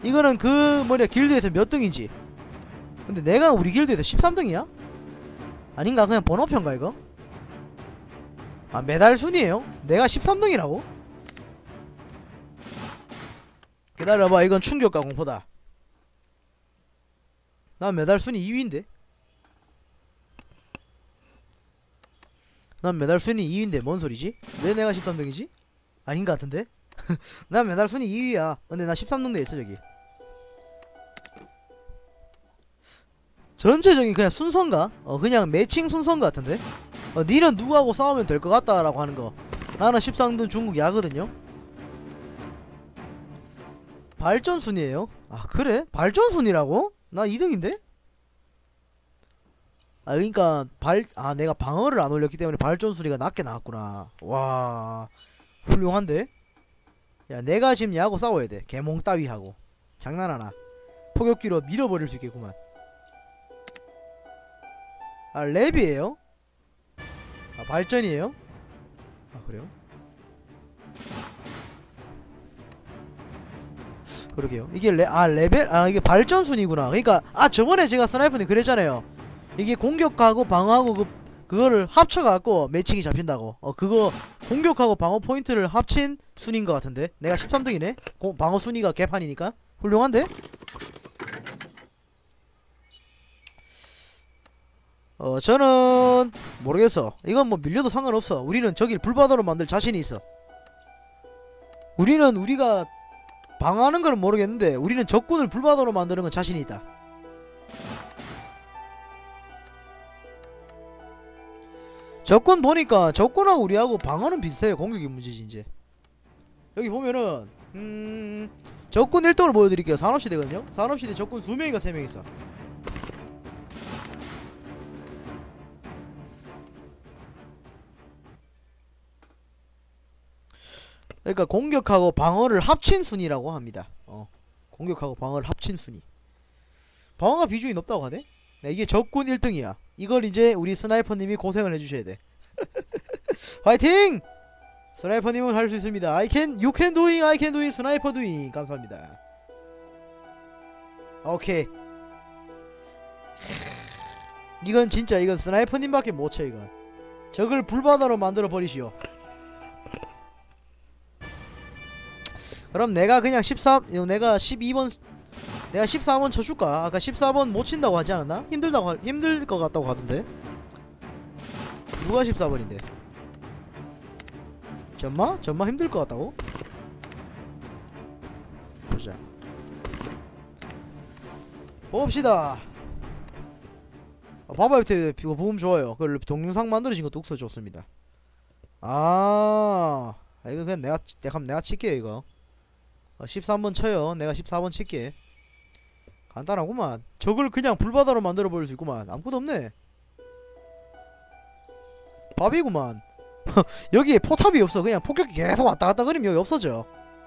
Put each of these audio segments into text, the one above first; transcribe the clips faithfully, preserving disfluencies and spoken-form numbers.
이거는 그 뭐냐 길드에서 몇 등이지. 근데 내가 우리 길드에서 십삼 등이야? 아닌가? 그냥 번호표인가 이거? 아 메달 순이에요? 내가 십삼 등이라고? 기다려봐, 이건 충격과 공포다. 난 메달 순위 이 위인데? 난 메달 순위 이 위인데 뭔 소리지? 왜 내가 십삼 등이지? 아닌 것 같은데? 난 메달 순위 이 위야. 근데 나 십삼 등 돼 있어 저기. 전체적인 그냥 순서인가? 어 그냥 매칭 순서인 것 같은데? 어 니는 누구하고 싸우면 될 것 같다 라고 하는 거. 나는 십삼 등 중국 야거든요. 발전 순위에요? 아 그래? 발전 순위라고? 나 이 등인데? 아 그니까 발.. 아 내가 방어를 안 올렸기 때문에 발전 순위가 낮게 나왔구나. 와 훌륭한데? 야 내가 지금 얘하고 싸워야 돼. 개몽 따위하고. 장난하나. 포격기로 밀어버릴 수 있겠구만. 아 랩이에요? 아 발전이에요? 아 그래요? 그러게요. 이게 레.. 아 레벨.. 아 이게 발전 순위구나. 그니까 아 저번에 제가 스나이퍼님 그랬잖아요. 이게 공격하고 방어하고 그 그거를 합쳐갖고 매칭이 잡힌다고. 어 그거 공격하고 방어 포인트를 합친 순위인 것 같은데. 내가 십삼 등이네. 고, 방어 순위가 개판이니까 훌륭한데? 어 저는 모르겠어. 이건 뭐 밀려도 상관없어. 우리는 저길 불바다로 만들 자신이 있어. 우리는 우리가 방어하는 건 모르겠는데 우리는 적군을 불바다로 만드는 건 자신이 있다. 적군 보니까 적군하고 우리하고 방어는 비슷해요. 공격이 문제지 이제. 여기 보면은 음.. 적군 일 등을 보여드릴게요. 산업시대거든요. 산업시대 적군 두 명인가 세 명 있어. 그러니까 공격하고 방어를 합친 순위라고 합니다. 어 공격하고 방어를 합친 순위. 방어가 비중이 높다고 하네? 네, 이게 적군 일 등이야. 이걸 이제 우리 스나이퍼님이 고생을 해주셔야 돼. 화이팅! 스나이퍼님은 할 수 있습니다. I can, you can doing, I can doing, 스나이퍼 doing. 감사합니다. 오케이. 이건 진짜 이건 스나이퍼님밖에 못쳐. 이건 적을 불바다로 만들어 버리시오. 그럼 내가 그냥 십삼, 내가 십이 번, 내가 십사 번 쳐줄까? 아까 십사 번 못 친다고 하지 않았나? 힘들다고, 하, 힘들 것 같다고 하던데? 누가 십사 번인데? 전마? 전마 힘들 것 같다고? 보자. 봅시다. 아, 봐봐요. 이거 보면 좋아요. 그 동영상 만들어진 것도 욱서 좋습니다. 아, 아 이거 그냥 내가, 내가, 내가 칠게요, 이거. 어, 십삼 번 쳐요. 내가 십사 번 칠게. 간단하구만. 적을 그냥 불바다로 만들어버릴 수 있구만. 아무것도 없네. 밥이구만. 여기에 포탑이 없어. 그냥 폭격기 계속 왔다갔다 거리면 여기 없어져.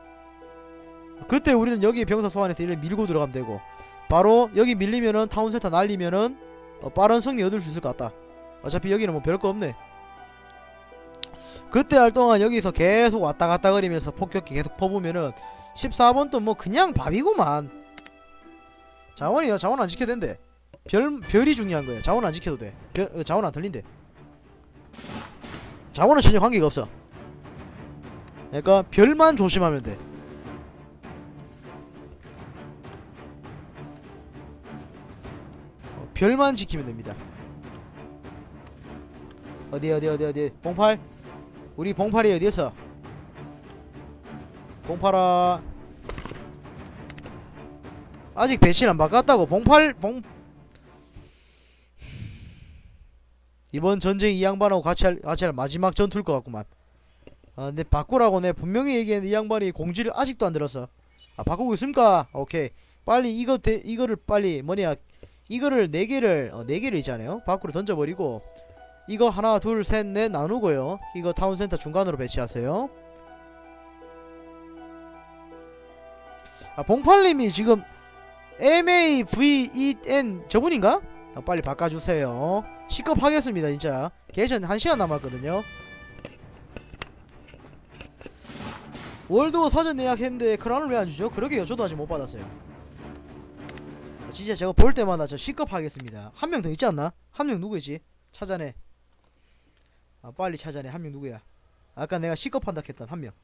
그때 우리는 여기 병사 소환해서 이렇게 밀고 들어가면 되고, 바로 여기 밀리면은 타운센터 날리면은 어, 빠른 승리 얻을 수 있을 것 같다. 어차피 여기는 뭐 별거 없네. 그때 할 동안 여기서 계속 왔다갔다 거리면서 폭격기 계속 퍼부면은 십사 번도 뭐 그냥 밥이구만. 자원이요. 자원 안 지켜도 된대. 별, 별이 중요한 거야. 자원 안 지켜도 돼. 별, 자원 안 털린대. 자원은 전혀 관계가 없어. 그러니까 별만 조심하면 돼. 어, 별만 지키면 됩니다. 어디 어디 어디 어디 봉팔? 우리 봉팔이 어디였어? 봉팔아. 아직 배치는 안 바꿨다고. 봉팔 봉 이번 전쟁 이 양반하고 같이 할, 같이 할 마지막 전투일 것 같구만. 아 근데 바꾸라고 내 분명히 얘기했는데 이 양반이 공지를 아직도 안 들었어. 아 바꾸고 있습니까? 오케이. 빨리 이거 대, 이거를 빨리 뭐냐 이거를 네 개를 어, 네 개를 있잖아요. 밖으로 던져버리고 이거 하나 둘 셋 넷 나누고요. 이거 타운센터 중간으로 배치하세요. 아 봉팔님이 지금 엠에이브이엔 저분인가? 아, 빨리 바꿔주세요. 시급하겠습니다 진짜. 개전 한 시간 남았거든요. 월드워 사전 예약했는데 크라운을 왜 안주죠? 그러게요, 저도 아직 못받았어요. 진짜 제가 볼 때마다 저 시겁하겠습니다. 한 명 더 있지 않나? 한 명 누구지? 찾아내. 아, 빨리 찾아내. 한 명 누구야? 아까 내가 시겁한다 했던 한 명.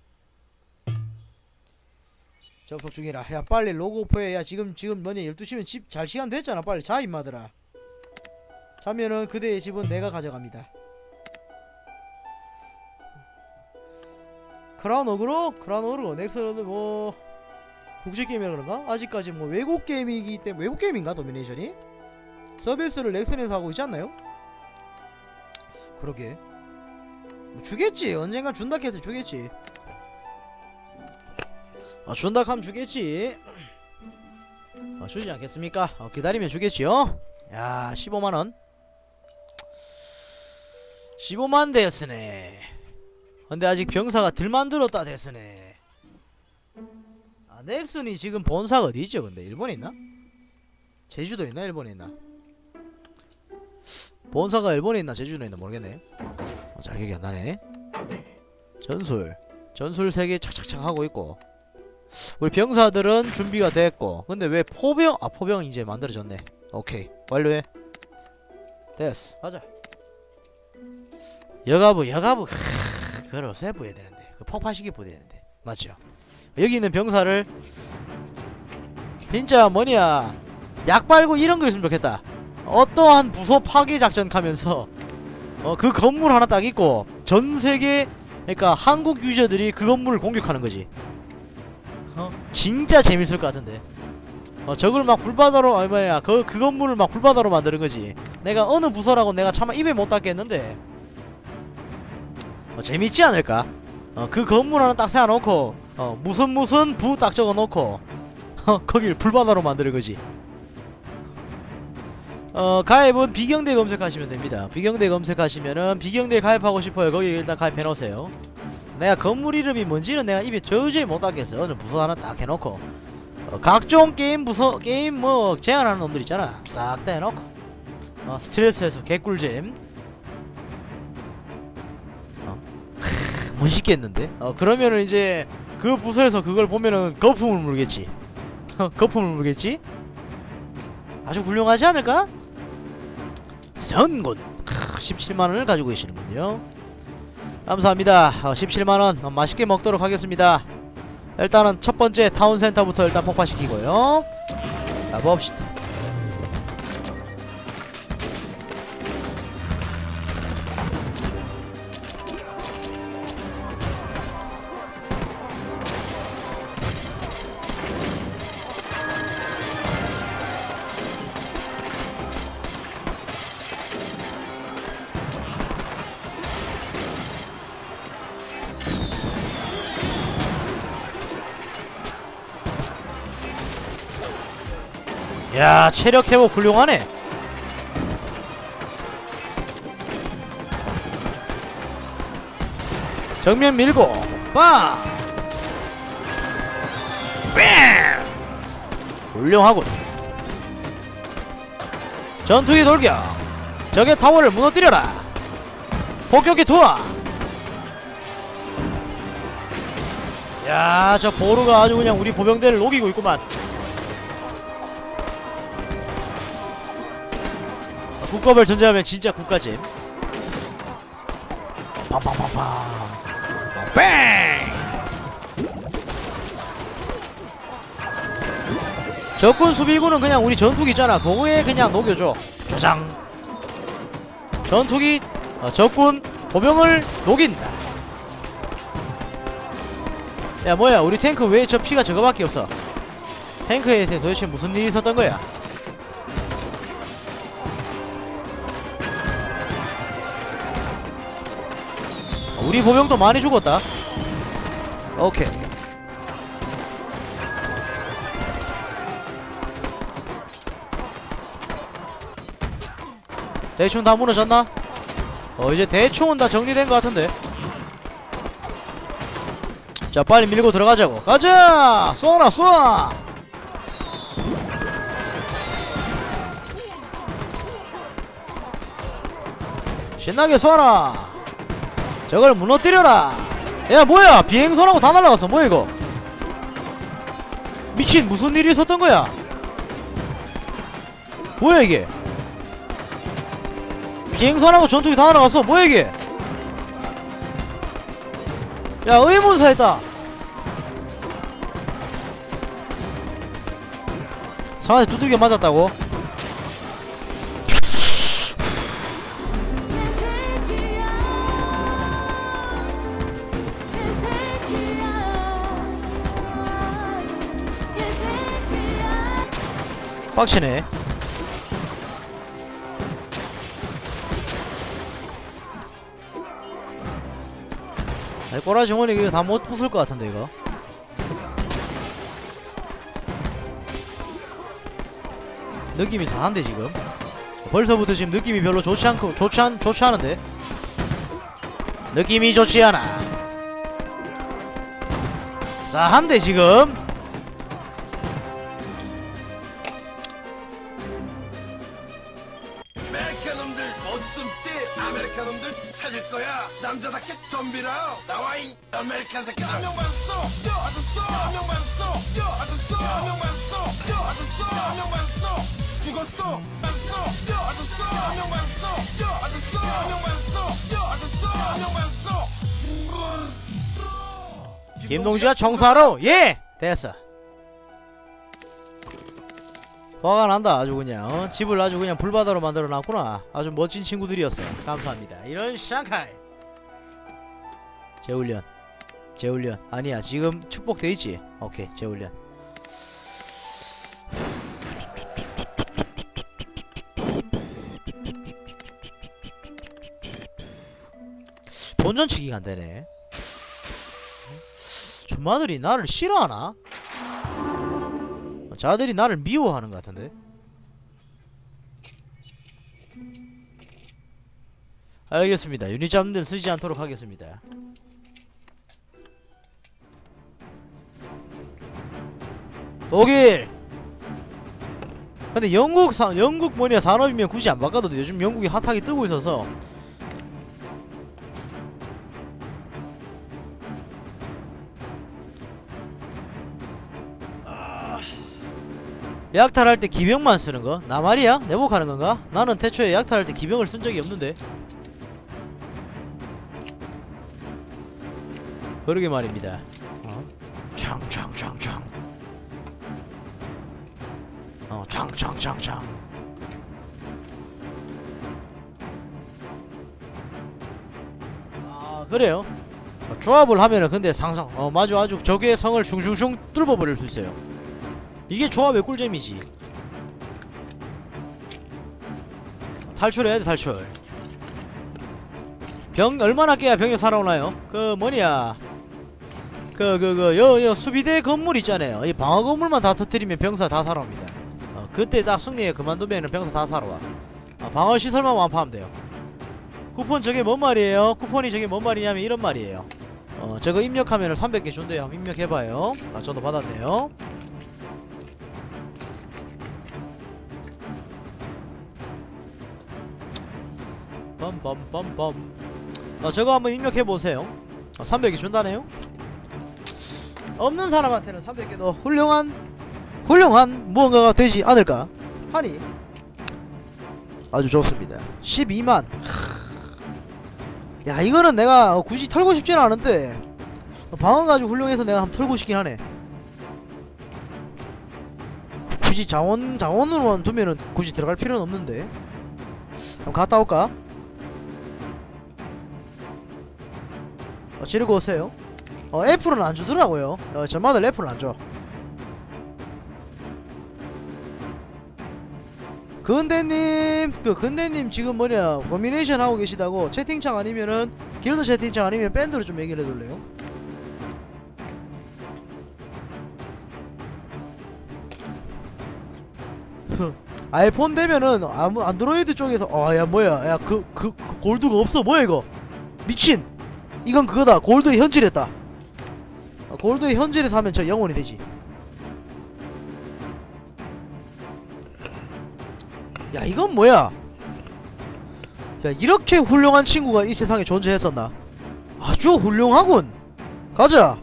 접속 중이라. 야 빨리 로그오프해. 야 지금 지금 뭐냐 열두 시면 집 잘 시간 됐잖아. 빨리 자 임마들아. 자면은 그대의 집은 내가 가져갑니다. 크라운 어그로? 크라운 어그로 넥서드 뭐 국제게임이라 그런가? 아직까지 뭐 외국 게임이기 때문에 외국 게임인가 도미네이션이? 서비스를 넥슨에서 하고 있지 않나요? 그러게 뭐 주겠지. 언젠간 준다 해서 주겠지. 어, 준다 하면 주겠지. 어, 주지 않겠습니까? 어, 기다리면 주겠지요. 야 십오만원 십오만 됐으네. 근데 아직 병사가 덜 만들었다 됐으네. 아 넥슨이 지금 본사가 어디있죠 근데? 일본에 있나? 제주도에 있나 일본에 있나? 본사가 일본에 있나 제주도에 있나 모르겠네. 어, 잘 기억이 안나네. 전술 전술 세 개 착착착 하고 있고 우리 병사들은 준비가 됐고. 근데 왜 포병 아 포병 이제 만들어졌네. 오케이 완료해. 됐어 가자. 여가부 여가부 크으, 그걸 없애부어야 되는데 그 폭파시켜 부어야 되는데 맞죠? 여기 있는 병사를 진짜 뭐냐 약 빨고 이런 거 있으면 좋겠다. 어떠한 부서 파괴 작전 가면서 어 그 건물 하나 딱 있고 전세계 그러니까 한국 유저들이 그 건물을 공격하는 거지. 어? 진짜 재밌을 것 같은데. 어 저걸 막 불바다로 아니 뭐냐 그, 그 건물을 막 불바다로 만드는 거지. 내가 어느 부서라고 내가 차마 입에 못 닫겠는데 어, 재밌지 않을까? 어 그 건물 하나 딱 세워놓고 어 무슨 무슨 부 딱 적어놓고 어 거길 불바다로 만드는 거지. 어 가입은 비경대 검색하시면 됩니다. 비경대 검색하시면은 비경대 가입하고 싶어요. 거기 일단 가입해놓으세요. 내가 건물 이름이 뭔지는 내가 입에 도저히 못 닫겠어. 어느 부서 하나 딱 해놓고 어, 각종 게임 부서 게임 뭐 제한하는 놈들 있잖아 싹 다 해놓고 어 스트레스에서 개꿀잼. 어 크, 멋있겠는데? 어 그러면은 이제 그 부서에서 그걸 보면은 거품을 물겠지. 거품을 물겠지? 아주 훌륭하지 않을까? 선군 십칠만원을 가지고 계시는군요. 감사합니다. 어, 십칠만원 어, 맛있게 먹도록 하겠습니다. 일단은 첫번째 타운센터부터 일단 폭파시키고요. 가봅시다. 야 체력 회복 훌륭하네. 정면 밀고 빵! 뺑! 훌륭하군. 전투기 돌격. 적의 타워를 무너뜨려라. 폭격기 투하. 야 저 보루가 아주 그냥 우리 보병대를 녹이고 있구만. 국가별 전쟁하면 진짜 국가잼. 팡팡팡팡 뺑! 적군 수비구는 그냥 우리 전투기 있잖아 그거에 그냥 녹여줘. 조장 전투기 어, 적군 보병을 녹인다. 야 뭐야 우리 탱크 왜 저 피가 저거밖에 없어. 탱크에 도대체 무슨 일이 있었던 거야. 우리 보병도 많이 죽었다. 오케이. 대충 다 무너졌나? 어 이제 대충은 다 정리된 것 같은데. 자 빨리 밀고 들어가자고. 가자! 쏘라 쏘아! 신나게 쏘아라! 저걸 무너뜨려라! 야 뭐야 비행선하고 다 날라갔어. 뭐야 이거 미친. 무슨 일이 있었던 거야. 뭐야 이게. 비행선하고 전투기 다 날아갔어. 뭐야 이게. 야 의문사했다. 상한테 두들겨 맞았다고? 빡치네. 아이 꼬라지 머니 이거 다 못 부술 것 같은데 이거. 느낌이 이상한데 지금. 벌써부터 지금 느낌이 별로 좋지 않고 좋지 않 좋지 않은데. 느낌이 좋지 않아. 싸한데 지금. 아메리카놈들 못 숨지. 아메리카놈들 찾을 거야. 남자답게 덤비라. 나와 이 아메리칸 새끼들. 한명 봤어. 맞았어. 한명 봤어. 맞았어. 한명 봤어. 맞았어. 한명 봤어. 죽었어. 봤어. 맞았어. 한명 봤어. 맞았어. 한명 봤어. 맞았어. 한명 봤어. 김동주가 청소하러. 예 됐어. 화가 난다 아주 그냥. 어? 집을 아주 그냥 불바다로 만들어놨구나. 아주 멋진 친구들이었어. 감사합니다. 이런 샹카이. 재훈련 재훈련 아니야 지금 축복돼있지. 오케이 재훈련. 본전치기가 안되네. 주마들이 나를 싫어하나? 자들이 나를 미워하는 것 같은데. 알겠습니다. 유닛자분들 쓰지 않도록 하겠습니다. 독일. 근데 영국 사, 영국 뭐냐 산업이면 굳이 안 바꿔도 돼. 요즘 영국이 핫하게 뜨고 있어서. 약탈할 때 기병만 쓰는 거? 나 말이야? 내복하는 건가? 나는 태초에 약탈할 때 기병을 쓴 적이 없는데. 그러게 말입니다. 어? 창창창창. 어, 창창창창. 아, 그래요? 어, 조합을 하면은 근데 상상, 어, 맞아, 아주 적의 성을 슝슝슝 뚫어버릴 수 있어요. 이게 조합의 꿀잼이지. 탈출해야 돼 탈출. 병 얼마나 깨야 병이 살아오나요? 그 뭐냐 그 그 그 여 여 수비대 건물 있잖아요. 이 방어 건물만 다 터뜨리면 병사 다 살아옵니다. 어, 그때 딱 승리에 그만두면은 병사 다 살아와. 어, 방어 시설만 완파하면 돼요. 쿠폰 저게 뭔 말이에요? 쿠폰이 저게 뭔 말이냐면 이런 말이에요. 어 저거 입력하면은 삼백 개 준대요. 한번 입력해봐요. 아 저도 받았네요. 빰빰빰빰. 어, 저거 한번 입력해보세요. 어, 삼백 개 준다네요. 없는 사람한테는 삼백 개도 훌륭한 훌륭한 무언가가 되지 않을까 하니 아주 좋습니다. 십이만. 야 이거는 내가 굳이 털고 싶지는 않은데 방어 가지고 훌륭해서 내가 한번 털고 싶긴 하네. 굳이 자원 자원으로만 두면은 굳이 들어갈 필요는 없는데. 한번 갔다 올까? 어, 지르고 오세요. 어, F는 안 주더라고요. 어, 저마들 F는 안 줘. 근대님, 그 근대님 지금 뭐냐 도미네이션 하고 계시다고 채팅창 아니면은 길드 채팅창 아니면 밴드로 좀 얘기를 해둘래요? 아이폰 되면은 아무 안드로이드 쪽에서 어 야 뭐야 야 그 그 그 골드가 없어. 뭐야 이거 미친. 이건 그거다. 골드에 현질했다. 어, 골드에 현질해서 하면 저 영원이 되지. 야 이건 뭐야. 야 이렇게 훌륭한 친구가 이 세상에 존재했었나. 아주 훌륭하군. 가자.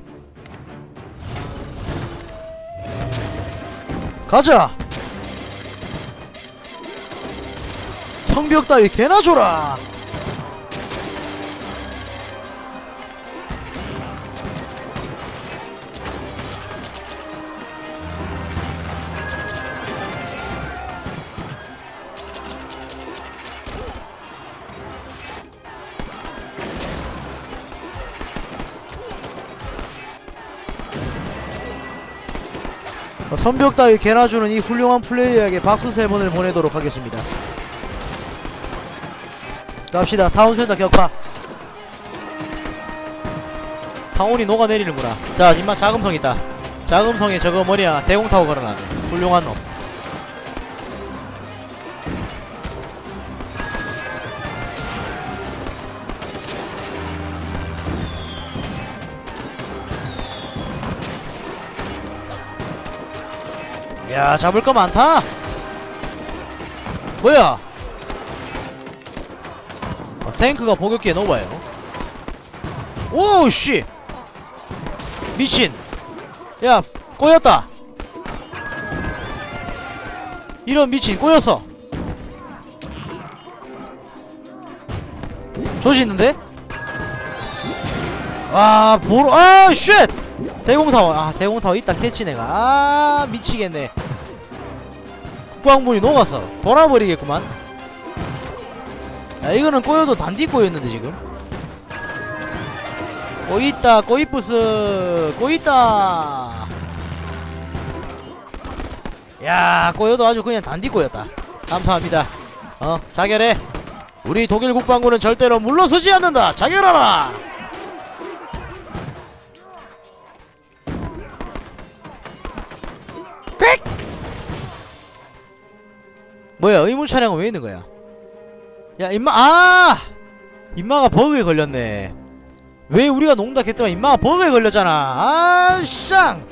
가자. 성벽 따위 개나 줘라. 어, 선벽 따위 개나 주는 이 훌륭한 플레이어에게 박수 세 번을 보내도록 하겠습니다. 갑시다. 타운센터 격파. 타운이 녹아내리는구나. 자, 임마 자금성 있다. 자금성에 저거 뭐냐 대공타워 걸어놨네. 훌륭한 놈. 야, 잡을 거 많다. 뭐야? 어, 탱크가 보격기에 넣어봐요. 오, 씨! 미친! 야, 꼬였다! 이런 미친, 꼬였어! 조시 있는데? 아, 보러, 아, 쉣! 대공타워, 아, 대공타워 있다, 캐치 내가. 아, 미치겠네. 국방분이 녹았어. 돌아버리겠구만. 야, 이거는 꼬여도 단디 꼬였는데 지금. 꼬있다 꼬이뿌스 꼬있다. 야, 꼬여도 아주 그냥 단디 꼬였다. 감사합니다. 어, 자결해. 우리 독일 국방군은 절대로 물러서지 않는다. 자결하라. 꽥! 뭐야, 의문 차량은 왜 있는 거야? 야, 임마, 아! 임마가 버그에 걸렸네. 왜 우리가 농다 했더만 임마가 버그에 걸렸잖아. 아, 쌍!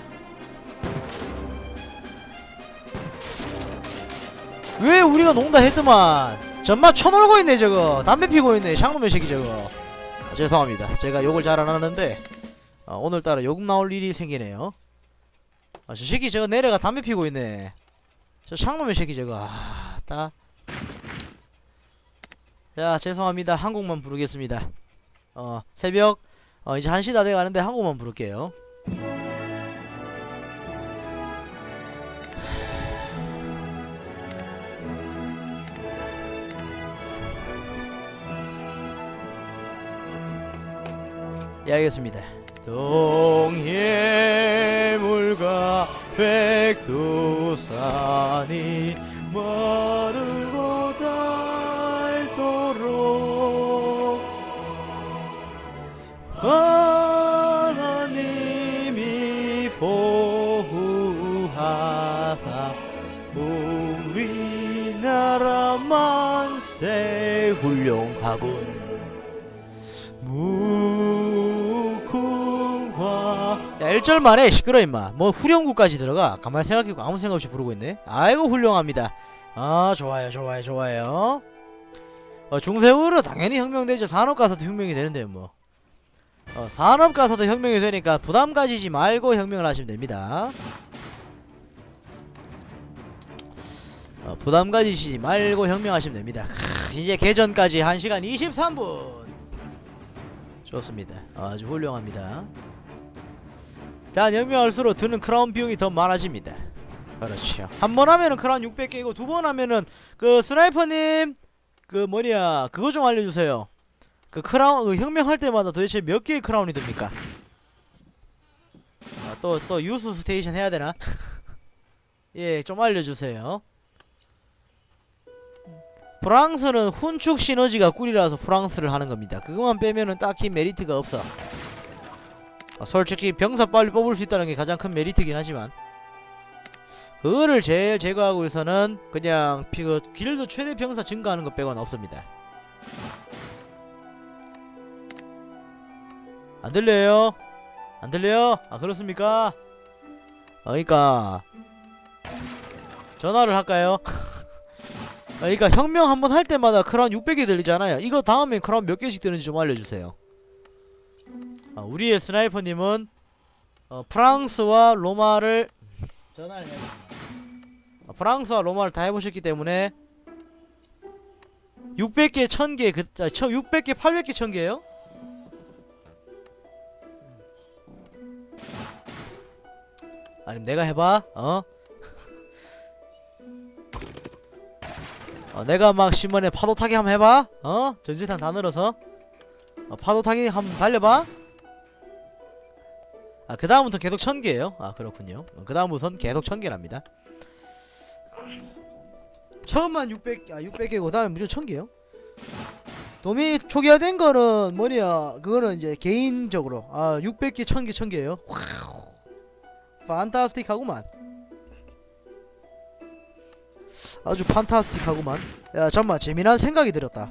왜 우리가 농다 했더만 전마 쳐놀고 있네 저거. 담배 피고 있네 샹놈의 새끼 저거. 아, 죄송합니다. 제가 욕을 잘 안하는데 아, 오늘따라 욕 나올 일이 생기네요. 아, 저 새끼 저거 내려가 담배 피고 있네. 저 샹놈의 새끼 저거. 아, 따. 자, 죄송합니다. 한 곡만 부르겠습니다. 어, 새벽 어, 이제 한 시 다 돼가는데 한 곡만 부를게요. 예, 알겠습니다. 동해물과 백두산이 마르고 닳도록 하나님이 보호하사 우리나라 만세. 훌륭하군. 무궁화. 야, 일 절 만에 시끄러 임마. 뭐 후렴구까지 들어가. 가만히 생각해보고 아무 생각 없이 부르고 있네. 아이고 훌륭합니다. 아, 좋아요 좋아요 좋아요. 어, 중세우로 당연히 혁명되죠. 산업가서도 혁명이 되는데 뭐. 어, 산업가서도 혁명이 되니까 부담 가지지 말고 혁명을 하시면 됩니다. 어, 부담 가지시지 말고 혁명하시면 됩니다. 크, 이제 개전까지 한 시간 이십삼 분. 좋습니다. 아주 훌륭합니다. 단 혁명할수록 드는 크라운 비용이 더 많아집니다. 그렇죠. 한 번 하면은 크라운 육백 개이고 두 번 하면은 그 스나이퍼님 그 뭐냐 그거 좀 알려주세요. 그 크라운 그 혁명할 때마다 도대체 몇 개의 크라운이 듭니까? 아, 또 또 유스 스테이션 해야 되나? 예, 좀 알려주세요. 프랑스는 훈축 시너지가 꿀이라서 프랑스를 하는 겁니다. 그것만 빼면은 딱히 메리트가 없어. 아, 솔직히 병사 빨리 뽑을 수 있다는 게 가장 큰 메리트긴 하지만 그거를 제일 제거하고 있어는 그냥 피, 그 길드 최대 병사 증가하는 것 빼고는 없습니다. 안 들려요? 안 들려요? 아, 그렇습니까? 어, 그니까 전화를 할까요? 그러니까 혁명 한번 할 때마다 크라운 육백 개 들리잖아요. 이거 다음엔 크라운 몇 개씩 드는지 좀 알려주세요. 어, 우리의 스나이퍼님은 어, 프랑스와 로마를 전화를 해야 어, 프랑스와 로마를 다 해보셨기 때문에 육백 개, 천 개, 그, 아, 육백 개, 팔백 개, 천 개예요? 아니면 내가 해봐. 어? 어 내가 막 신문에 파도 타기 한번 해봐. 어? 전지탄 다 늘어서 어, 파도 타기 한번 달려봐. 아, 그 다음부터 계속 천 개예요. 아, 그렇군요. 어, 그 다음부터는 계속 천 개랍니다. 처음만 육백, 아, 육백 개고, 그 다음에 무조건 천 개요. 도미 초기화된 거는 뭐냐, 그거는 이제 개인적으로. 아, 육백 개, 천 개, 천 개예요. 판타스틱하구만. 아주 판타스틱하구만. 야, 잠깐만, 재미난 생각이 들었다.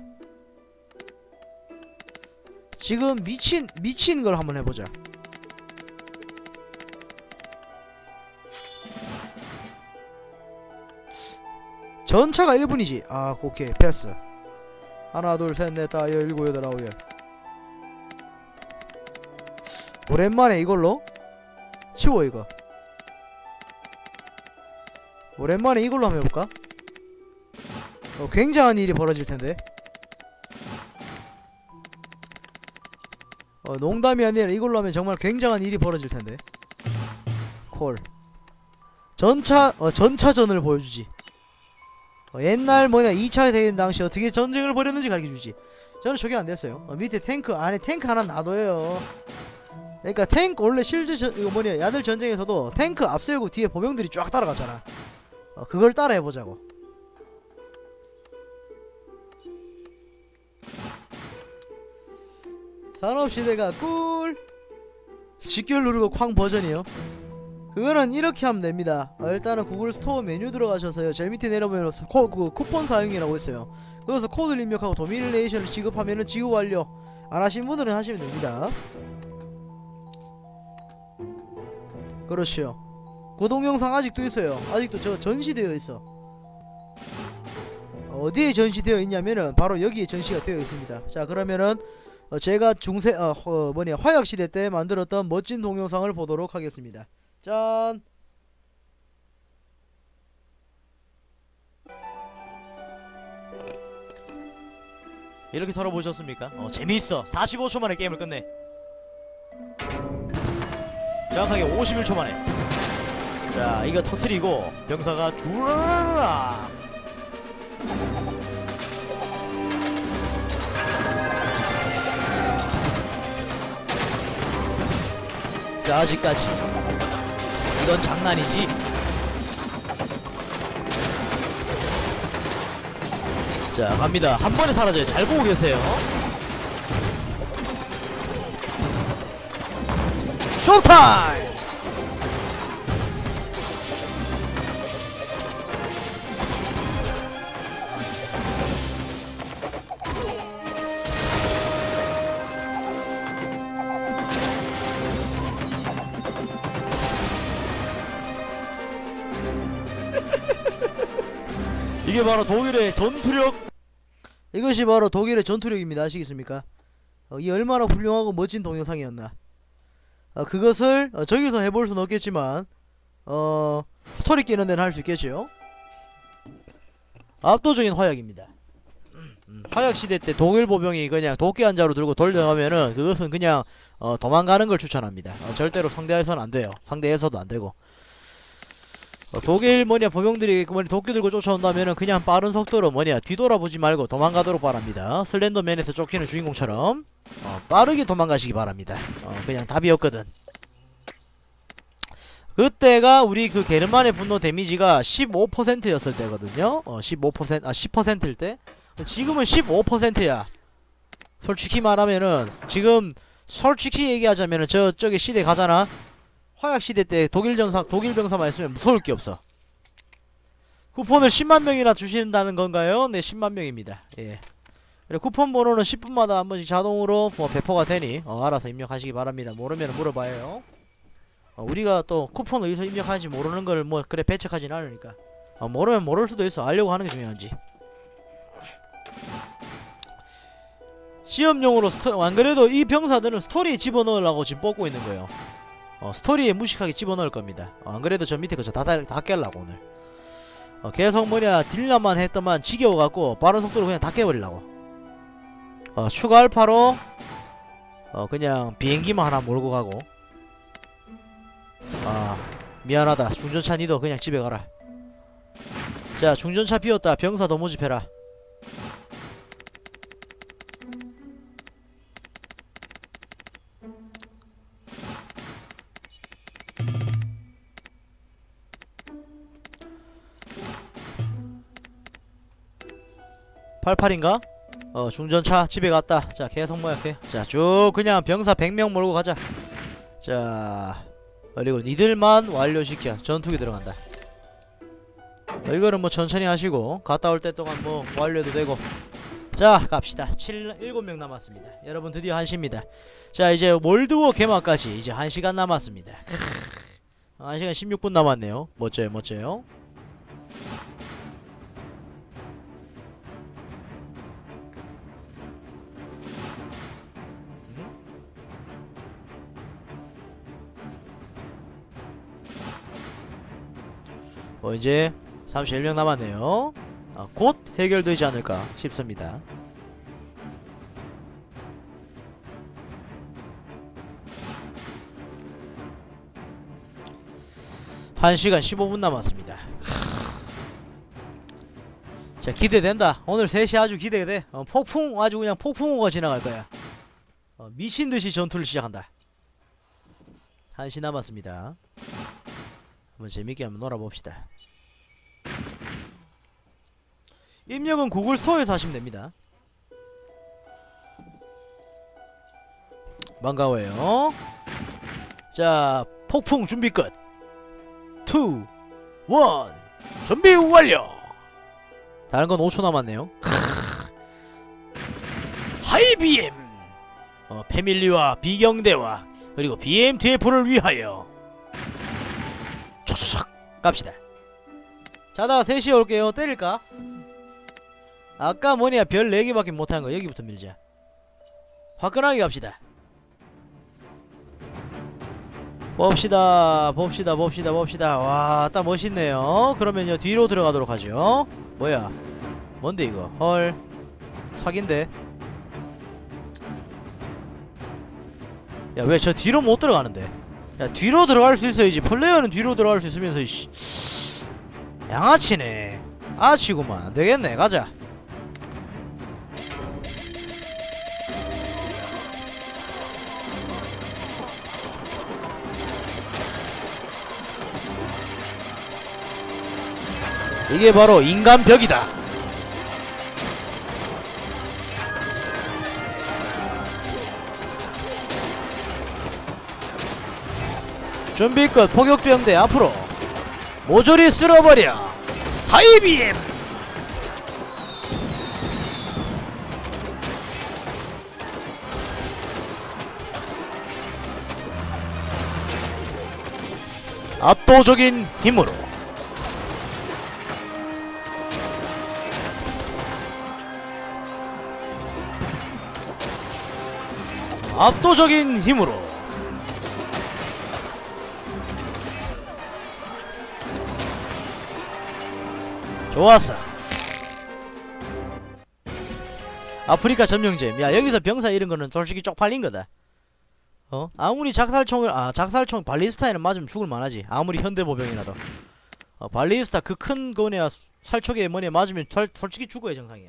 지금 미친 미친 걸 한번 해보자. 전차가 일 분이지. 아, 오케이, 패스. 하나 둘 셋 넷 다 열 일곱 여덟 아홉 열. 오랜만에 이걸로 치워. 이거 오랜만에 이걸로 한번 해볼까? 어, 굉장한 일이 벌어질텐데. 어, 농담이 아니라 이걸로 하면 정말 굉장한 일이 벌어질텐데. 콜. 전차 어, 전차전을 보여주지. 어, 옛날 뭐냐 이 차 대전 당시 어떻게 전쟁을 벌였는지 가르쳐주지. 저는 저게 안됐어요. 어, 밑에 탱크 안에 탱크 하나 놔둬요. 그러니까 탱크 원래 실제 전, 이거 뭐냐 야들 전쟁에서도 탱크 앞세우고 뒤에 보병들이 쫙 따라가잖아. 어, 그걸 따라 해보자고. 산업시대가 꿀. 직결 누르고 쾅 버전이요. 그거는 이렇게 하면 됩니다. 어, 일단은 구글 스토어 메뉴 들어가셔서요, 제일 밑에 내려보면 코, 그 쿠폰 사용이라고 있어요. 거기서 코드를 입력하고 도미네이션을 지급하면은 지급 완료. 안 하신 분들은 하시면 됩니다. 그렇죠. 그 동영상 아직도 있어요. 아직도 저 전시되어 있어. 어디에 전시되어 있냐면은 바로 여기에 전시가 되어 있습니다. 자, 그러면은 어, 제가 중세 어, 어 뭐냐 화약시대 때 만들었던 멋진 동영상을 보도록 하겠습니다. 짠. 이렇게 털어보셨습니까? 어, 재미있어. 사십오 초 만에 게임을 끝내. 정확하게 오십일 초 만에. 자, 이거 터트리고 병사가 주라라. 자, 아직까지 이건 장난이지. 자, 갑니다. 한 번에 사라져요. 잘 보고 계세요. 쇼타임! 이게 바로 독일의 전투력. 이것이 바로 독일의 전투력입니다. 아시겠습니까? 어, 이 얼마나 훌륭하고 멋진 동영상이었나. 어, 그것을 어, 저기서 해볼 수는 없겠지만 어 스토리 깨는 데는 할 수 있겠죠. 압도적인 화약입니다. 음, 화약시대 때 독일 보병이 그냥 도끼 한 자루 들고 돌려가면은 그것은 그냥 어, 도망가는 걸 추천합니다. 어, 절대로 상대해서는 안 돼요. 상대해서도 안 되고. 어, 독일 뭐냐 보병들이 그 뭐냐 도끼 들고 쫓아온다면은 그냥 빠른 속도로 뭐냐 뒤돌아보지 말고 도망가도록 바랍니다. 슬렌더맨에서 쫓기는 주인공처럼 어, 빠르게 도망가시기 바랍니다. 어, 그냥 답이었거든. 그때가 우리 그 게르만의 분노 데미지가 십오 퍼센트였을 때거든요. 어, 십오 퍼센트 아 십 퍼센트일 때. 지금은 십오 퍼센트야. 솔직히 말하면은 지금 솔직히 얘기하자면은 저쪽에 시대 가잖아. 화약시대 때 독일 전사, 독일 병사만 있으면 무서울 게 없어. 쿠폰을 십만 명이나 주신다는 건가요? 네, 십만 명입니다. 예. 그리고 쿠폰 번호는 십 분마다 한 번씩 자동으로 뭐 배포가 되니, 어, 알아서 입력하시기 바랍니다. 모르면 물어봐요. 어, 우리가 또 쿠폰을 어디서 입력하는지 모르는 걸 뭐, 그래, 배척하진 않으니까. 어, 모르면 모를 수도 있어. 알려고 하는 게 중요한지. 시험용으로 스토 안그래도 이 병사들은 스토리에 집어넣으려고 지금 뽑고 있는 거예요. 어 스토리에 무식하게 집어넣을 겁니다. 어, 안그래도 저 밑에 그저 다, 다, 다 깨려고 오늘. 어 계속 뭐냐 딜라만 했더만 지겨워갖고 빠른 속도로 그냥 다 깨버리려고. 어 추가 알파로 어 그냥 비행기만 하나 몰고 가고. 아 미안하다 중전차 니도 그냥 집에 가라. 자 중전차 비웠다. 병사 더 모집해라. 팔십팔인가? 어 중전차 집에 갔다. 자 계속 모약해. 자 쭉 그냥 병사 백 명 몰고 가자. 자 그리고 니들만 완료시켜. 전투기 들어간다. 어, 이거는 뭐 천천히 하시고 갔다 올 때 동안 뭐 완료도 되고. 자 갑시다. 칠, 일곱 명 남았습니다. 여러분 드디어 한 시입니다. 자 이제 몰드워 개막까지 이제 한 시간 남았습니다. 한 시간 십육 분 남았네요. 멋져요 멋져요. 어 이제 삼십일 명 남았네요. 아, 곧 해결되지 않을까 싶습니다. 한 시간 십오 분 남았습니다. 자 기대된다. 오늘 세 시 아주 기대돼. 어, 폭풍 아주 그냥 폭풍우가 지나갈 거야. 어, 미친듯이 전투를 시작한다. 한 시 남았습니다. 한번 재밌게 한번 놀아봅시다. 입력은 구글 스토어에서 하시면 됩니다. 반가워요. 자 폭풍 준비 끝. 투 원 준비 완료. 다른 건 오 초 남았네요. 하이비엠 어, 패밀리와 비경대와 그리고 비엠티에프를 위하여 촉촉촉 갑시다. 자다가 세 시에 올게요. 때릴까? 아까 뭐냐 별 네 개밖에 못한거 여기부터 밀자. 화끈하게 갑시다. 봅시다 봅시다 봅시다 봅시다. 와 딱 멋있네요. 그러면요 뒤로 들어가도록 하죠. 뭐야 뭔데 이거. 헐 사기인데. 야 왜 저 뒤로 못 들어가는데. 야 뒤로 들어갈 수 있어야지. 플레이어는 뒤로 들어갈 수 있으면서 이씨 양아치네. 아치구만. 안되겠네. 가자. 이게 바로 인간벽이다. 준비 끝. 포격병대 앞으로 모조리 쓸어버려. 하이비엠. 압도적인 힘으로 압도적인 힘으로 좋았어. 아프리카 점령잼. 야 여기서 병사 이런 거는 솔직히 쪽팔린 거다. 어? 아무리 작살총을 아 작살총 발리스타에는 맞으면 죽을 만하지. 아무리 현대보병이라도. 어, 발리스타 그 큰 거네야 살촉에 뭐냐 맞으면 설, 솔직히 죽어야 정상이야.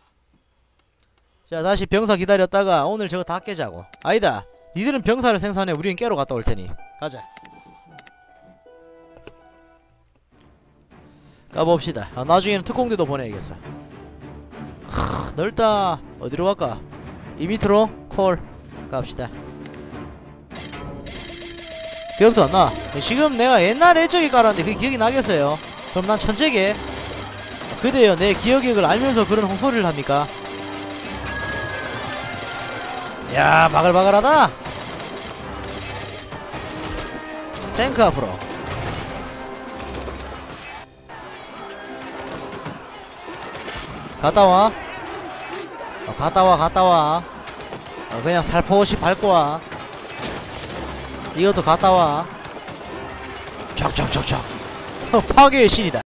자 다시 병사 기다렸다가 오늘 저거 다 깨자고. 아니다 니들은 병사를 생산해. 우리는 깨러 갔다 올 테니 가자. 가봅시다. 아, 나중에는 특공대도 보내야겠어. 크, 넓다. 어디로 갈까? 이 밑으로 콜 갑시다. 기억도 안 나. 지금 내가 옛날에 저기 깔았는데 그게 기억이 나겠어요? 그럼 난 천재게. 그대여 내 기억력을 알면서 그런 홍소리를 합니까? 야 바글바글하다. 탱크 앞으로. 갔다와. 어, 갔다와 갔다와. 어, 그냥 살포시 밟고 와. 이것도 갔다 와. 촥촥촥촥. 파괴의 신이다.